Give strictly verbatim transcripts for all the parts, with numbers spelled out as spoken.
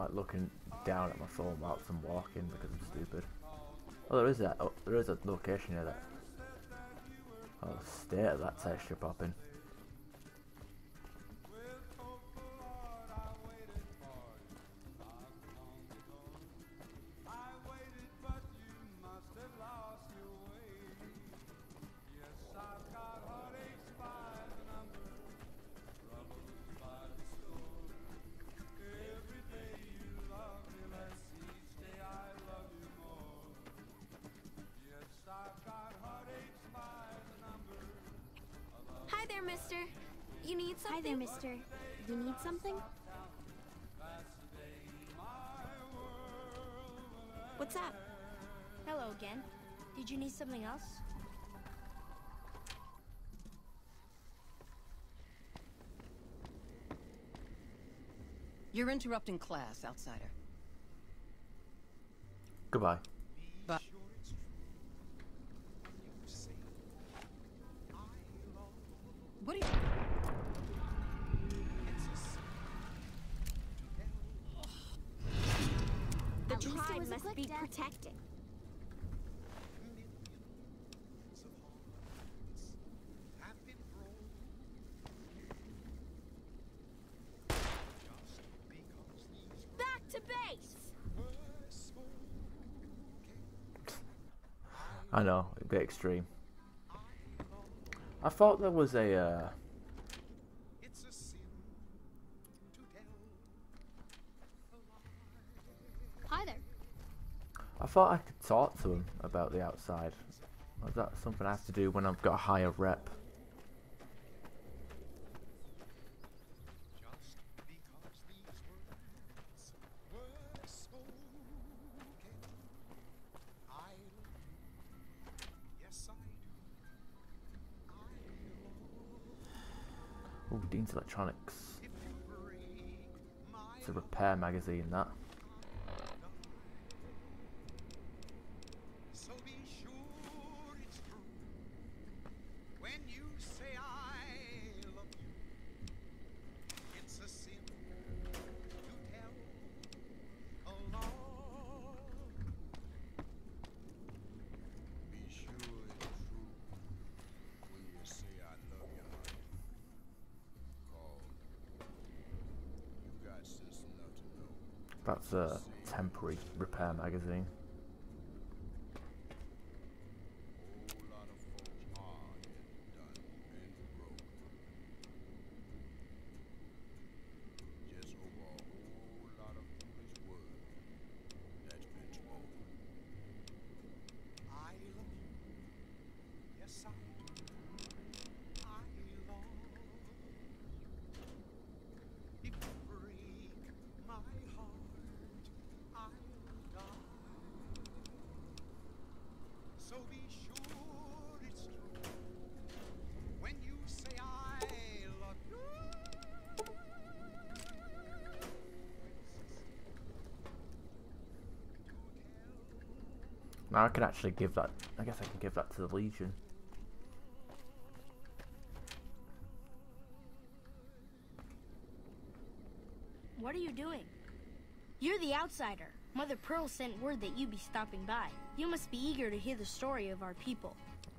like looking down at my phone whilst I'm walking because I'm stupid. Oh, there is that. Oh, there is a location here that. Oh, state of that texture popping. Hi there, mister. You need something? Hi there, mister. You need something? What's up? Hello again. Did you need something else? You're interrupting class, outsider. Goodbye. But what are you? The At least it tribe was a must quick be death. protected. Back to base! I know, a bit extreme. I thought there was a. Uh, Hi there. I thought I could talk to him about the outside. Is that something I have to do when I've got a higher rep? Ooh, Dean's Electronics. It's a repair magazine, that. That's a temporary repair magazine. Now I can actually give that. I guess I can give that to the Legion. What are you doing? You're the outsider. Mother Pearl sent word that you'd be stopping by. You must be eager to hear the story of our people.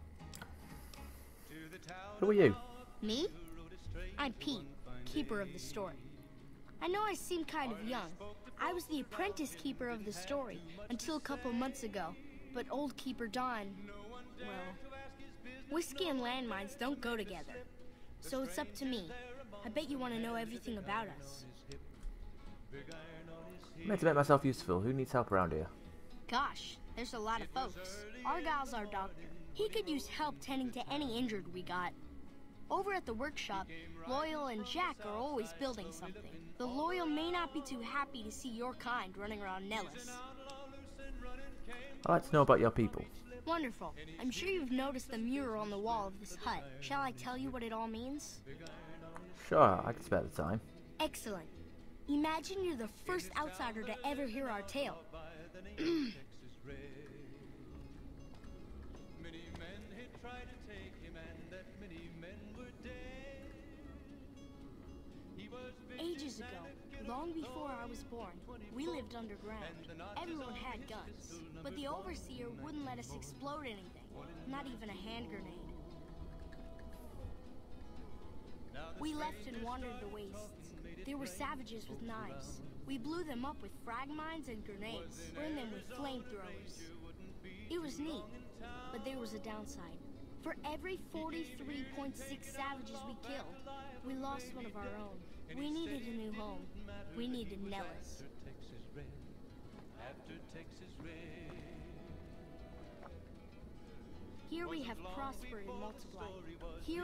Who are you? Me? I'm Pete, keeper of the story. I know I seem kind of young. I was the apprentice keeper of the story until a couple months ago. But old Keeper Don, well, whiskey and landmines don't go together. So it's up to me. I bet you want to know everything about us. I'm meant to make myself useful. Who needs help around here? Gosh, there's a lot of folks. Argyle's our doctor. He could use help tending to any injured we got. Over at the workshop, Loyal and Jack are always building something. The Loyal may not be too happy to see your kind running around Nellis. I'd like to know about your people. Wonderful. I'm sure you've noticed the mural on the wall of this hut. Shall I tell you what it all means? Sure, I can spare the time. Excellent. Imagine you're the first outsider to ever hear our tale. Ages ago, Long before I was born, we lived underground. Everyone had guns, but the Overseer wouldn't let us explode anything, not even a hand grenade. We left and wandered the wastes. There were savages with knives. We blew them up with frag mines and grenades, burned them with flamethrowers. It was neat, but there was a downside. For every forty-three point six savages we killed, we lost one of our own. We needed a new home. We needed Nellis. Here we have prospered and multiplied. Here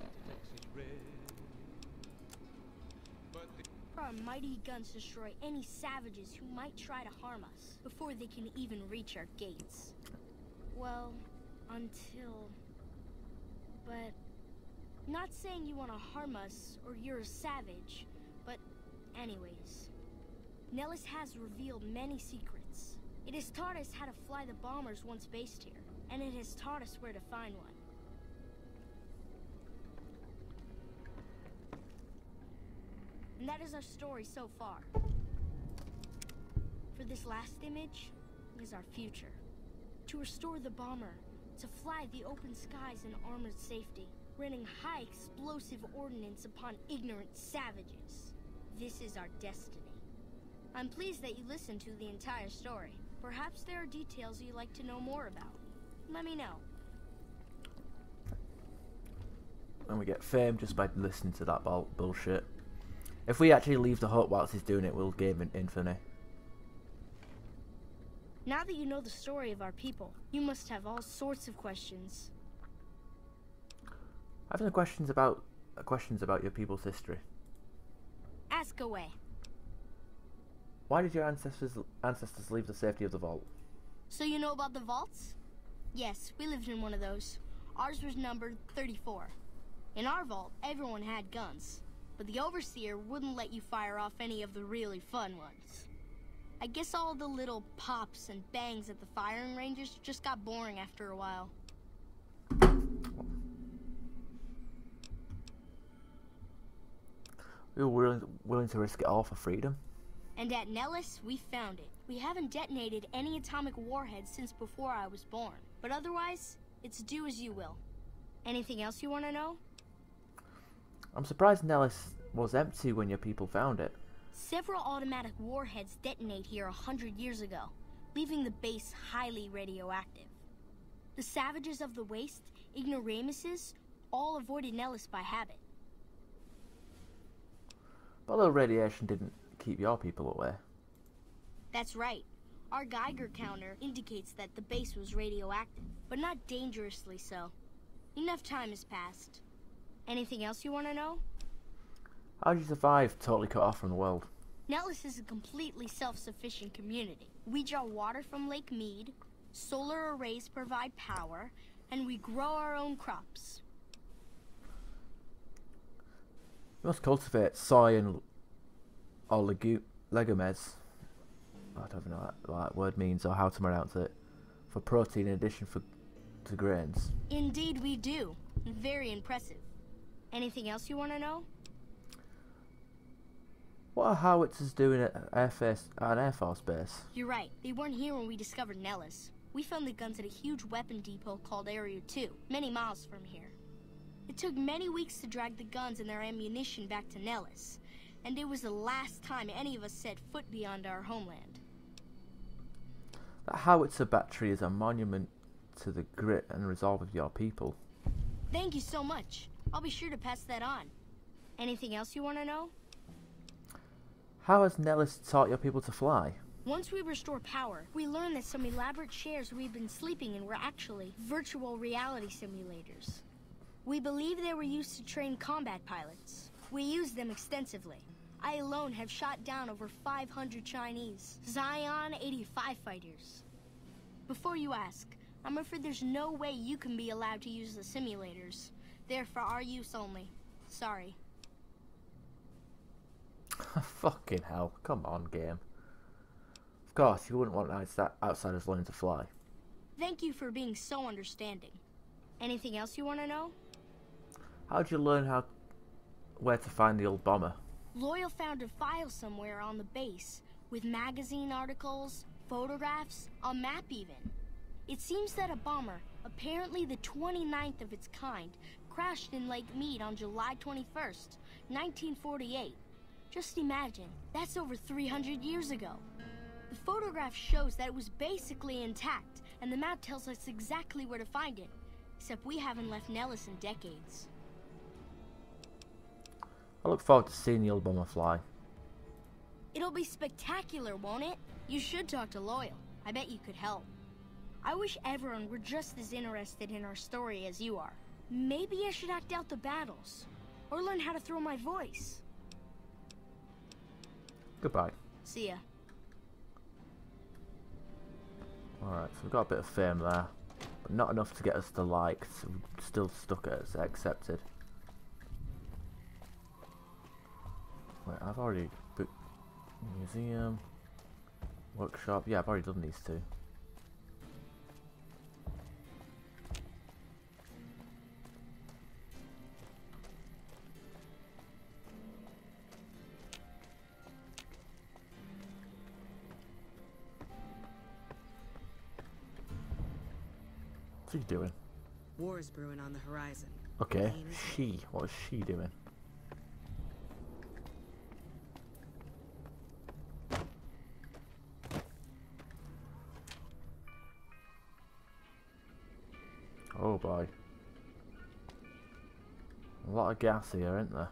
our mighty guns destroy any savages who might try to harm us before they can even reach our gates. Well, until... But... Not saying you want to harm us or you're a savage, but anyways. Nellis has revealed many secrets. It has taught us how to fly the bombers once based here, and it has taught us where to find one. And that is our story so far. For this last image is our future. To restore the bomber, to fly the open skies in armored safety, raining high explosive ordnance upon ignorant savages. This is our destiny. I'm pleased that you listened to the entire story. Perhaps there are details you'd like to know more about. Let me know. And we get fame just by listening to that bull bullshit. If we actually leave the hut whilst he's doing it, we'll gain an infamy. Now that you know the story of our people, you must have all sorts of questions. I have some questions about uh, questions about your people's history. Ask away. Why did your ancestors ancestors leave the safety of the vault? So you know about the vaults? Yes, we lived in one of those. Ours was numbered thirty-four. In our vault, everyone had guns, but the Overseer wouldn't let you fire off any of the really fun ones. I guess all the little pops and bangs at the firing ranges just got boring after a while. We were willing, willing to risk it all for freedom. And at Nellis, we found it. We haven't detonated any atomic warheads since before I was born. But otherwise, it's do as you will. Anything else you want to know? I'm surprised Nellis was empty when your people found it. Several automatic warheads detonate here a hundred years ago, leaving the base highly radioactive. The savages of the waste, ignoramuses, all avoided Nellis by habit. But the radiation didn't keep your people away. That's right. Our Geiger counter indicates that the base was radioactive, but not dangerously so. Enough time has passed. Anything else you want to know? How did you survive totally cut off from the world? Nellis is a completely self-sufficient community. We draw water from Lake Mead, solar arrays provide power, and we grow our own crops. You must cultivate soy and or legu legumes. I don't even know what that, what that word means or how to pronounce it. For protein in addition for, to grains. Indeed we do. Very impressive. Anything else you want to know? What are howitzers doing at Air Force, an Air Force base? You're right. They weren't here when we discovered Nellis. We found the guns at a huge weapon depot called Area two, many miles from here. It took many weeks to drag the guns and their ammunition back to Nellis, and it was the last time any of us set foot beyond our homeland. That howitzer battery is a monument to the grit and resolve of your people. Thank you so much. I'll be sure to pass that on. Anything else you want to know? How has Nellis taught your people to fly? Once we restore power, we learned that some elaborate chairs we've been sleeping in were actually virtual reality simulators. We believe they were used to train combat pilots. We used them extensively. I alone have shot down over five hundred Chinese Zion eighty-five fighters. Before you ask, I'm afraid there's no way you can be allowed to use the simulators. They're for our use only. Sorry. Fucking hell, come on, game. Of course, you wouldn't want outsiders learning to fly. Thank you for being so understanding. Anything else you want to know? How did you learn how where to find the old bomber? Loyal found a file somewhere on the base, with magazine articles, photographs, a map even. It seems that a bomber, apparently the twenty-ninth of its kind, crashed in Lake Mead on July twenty-first, nineteen forty-eight. Just imagine, that's over three hundred years ago. The photograph shows that it was basically intact, and the map tells us exactly where to find it. Except we haven't left Nellis in decades. I look forward to seeing the old bomber fly. It'll be spectacular, won't it? You should talk to Loyal. I bet you could help. I wish everyone were just as interested in our story as you are. Maybe I should act out the battles, or learn how to throw my voice. Goodbye. See ya. Alright, so we've got a bit of fame there, but not enough to get us to like, so we're still stuck at us, accepted. Wait, I've already booked museum, workshop, yeah, I've already done these two. What's he doing? War is brewing on the horizon. Okay, she. What is she doing? Oh boy. A lot of gas here, isn't there?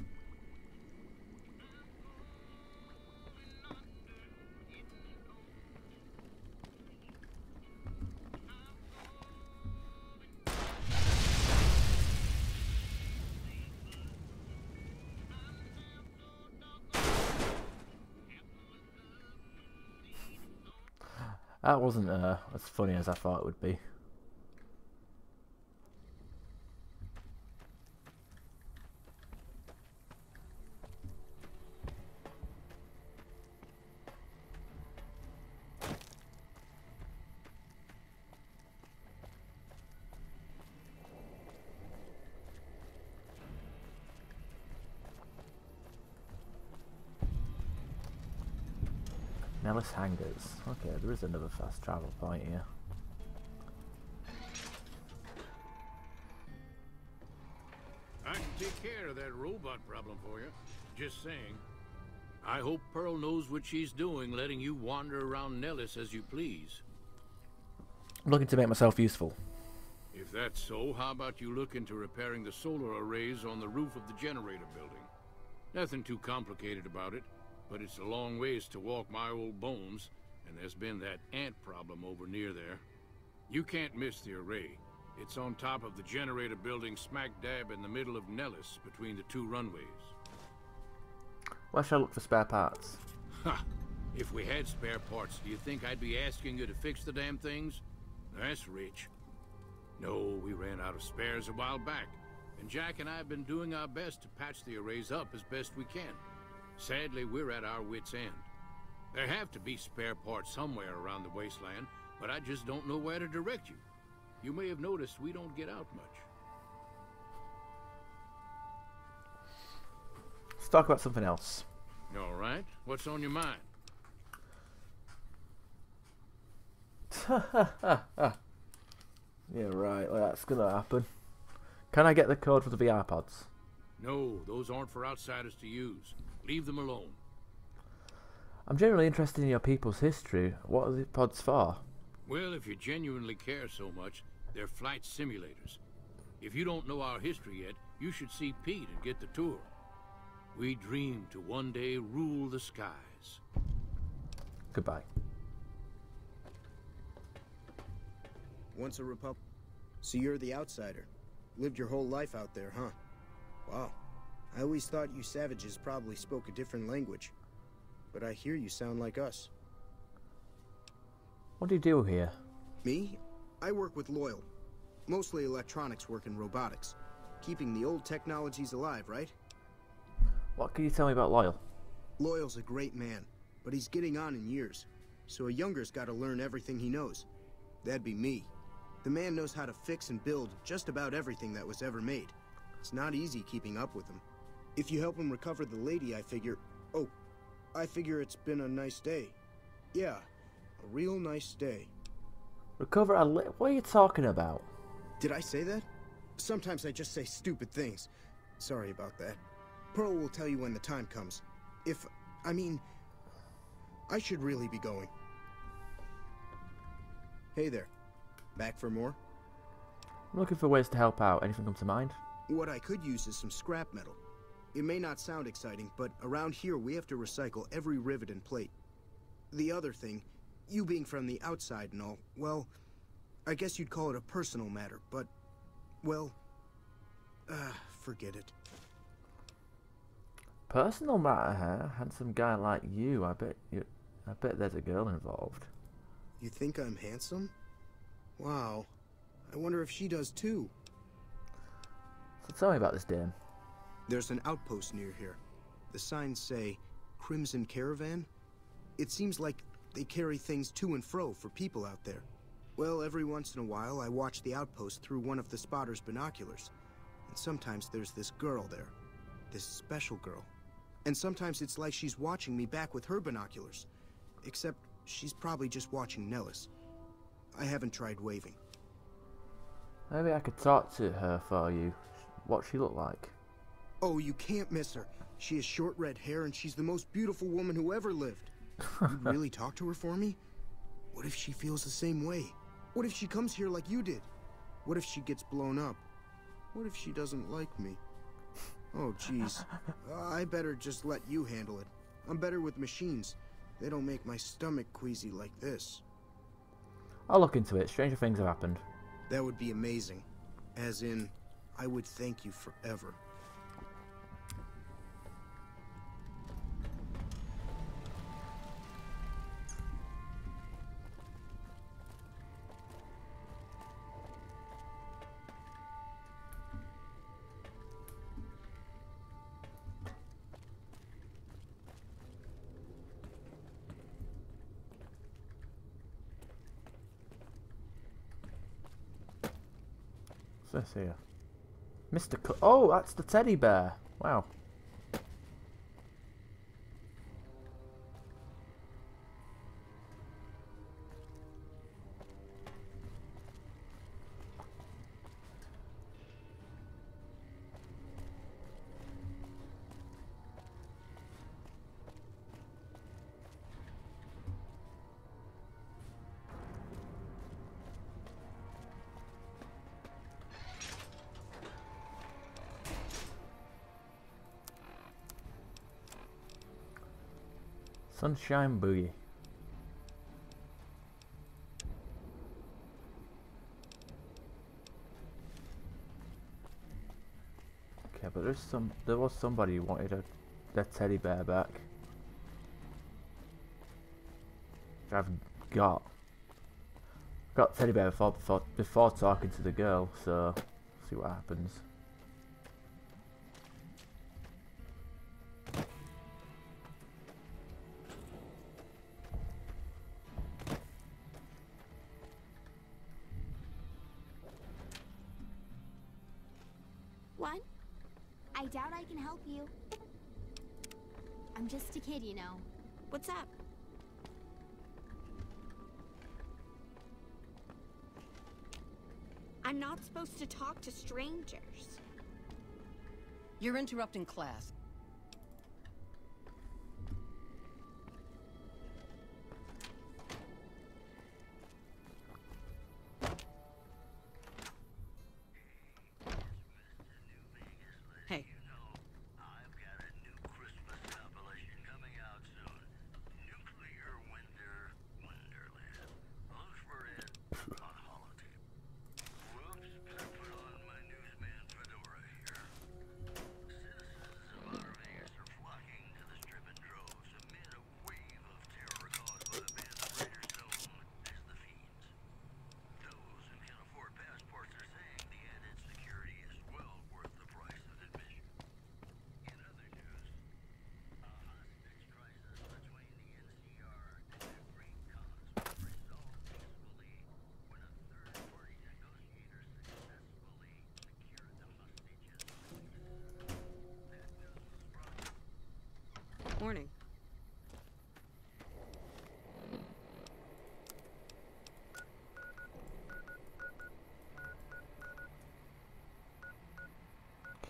That wasn't uh, as funny as I thought it would be. Nellis Hangars. Okay, there is another fast travel point here. I can take care of that robot problem for you. Just saying. I hope Pearl knows what she's doing, letting you wander around Nellis as you please. I'm looking to make myself useful. If that's so, how about you look into repairing the solar arrays on the roof of the generator building? Nothing too complicated about it. But it's a long ways to walk my old bones, and there's been that ant problem over near there. You can't miss the array. It's on top of the generator building smack dab in the middle of Nellis, between the two runways. Where shall I look for spare parts? Ha! If we had spare parts, do you think I'd be asking you to fix the damn things? That's rich. No, we ran out of spares a while back, and Jack and I have been doing our best to patch the arrays up as best we can. Sadly, we're at our wits' end. There have to be spare parts somewhere around the wasteland, but I just don't know where to direct you. You may have noticed we don't get out much. Let's talk about something else. All right. What's on your mind? Yeah, right. Well, that's gonna happen. Can I get the code for the V R pods? No, those aren't for outsiders to use. Leave them alone. I'm generally interested in your people's history. What are the pods for? Well, if you genuinely care so much, they're flight simulators. If you don't know our history yet, you should see Pete and get the tour. We dream to one day rule the skies. Goodbye. Once a Republic. So you're the outsider. Lived your whole life out there, huh? Wow. I always thought you savages probably spoke a different language. But I hear you sound like us. What do you do here? Me? I work with Loyal. Mostly electronics work and robotics. Keeping the old technologies alive, right? What can you tell me about Loyal? Loyal's a great man, but he's getting on in years. So a younger's gotta learn everything he knows. That'd be me. The man knows how to fix and build just about everything that was ever made. It's not easy keeping up with him. If you help him recover the lady, I figure... Oh, I figure it's been a nice day. Yeah, a real nice day. Recover a li- What are you talking about? Did I say that? Sometimes I just say stupid things. Sorry about that. Pearl will tell you when the time comes. If... I mean... I should really be going. Hey there. Back for more? I'm looking for ways to help out. Anything come to mind? What I could use is some scrap metal. It may not sound exciting, but around here we have to recycle every rivet and plate. The other thing, you being from the outside and all, well, I guess you'd call it a personal matter, but, well, uh, forget it. Personal matter, huh? Handsome guy like you. I bet you. I bet there's a girl involved. You think I'm handsome? Wow. I wonder if she does too. So tell me about this dame. There's an outpost near here. The signs say Crimson Caravan. It seems like they carry things to and fro for people out there. Well, every once in a while I watch the outpost through one of the spotter's binoculars. And sometimes there's this girl there. This special girl. And sometimes it's like she's watching me back with her binoculars. Except she's probably just watching Nellis. I haven't tried waving. Maybe I could talk to her for you. What she look like? Oh, you can't miss her. She has short red hair and she's the most beautiful woman who ever lived. You'd really talk to her for me? What if she feels the same way? What if she comes here like you did? What if she gets blown up? What if she doesn't like me? Oh, jeez. uh, I better just let you handle it. I'm better with machines. They don't make my stomach queasy like this. I'll look into it. Stranger things have happened. That would be amazing. As in, I would thank you forever. What's this here? Mister Co- oh, that's the teddy bear. Wow. Sunshine Boogie. Okay, but there's some. There was somebody who wanted a their teddy bear back. Which I've got. Got teddy bear before before before talking to the girl, so see what happens. What? I doubt I can help you. I'm just a kid, you know. What's up? I'm not supposed to talk to strangers. You're interrupting class. Hey. I've got a new Christmas compilation coming out soon. Nuclear Winter Wonderland. Look for it on holotape. Whoops, better put on my newsman fedora here. Citizens of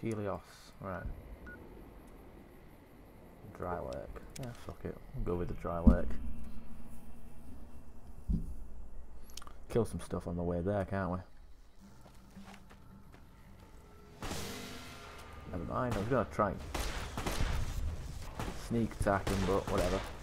Helios, right. Dry lake. Yeah, fuck it. We'll go with the dry lake. Kill some stuff on the way there, can't we? Never mind, I was gonna try and sneak attack him, but whatever.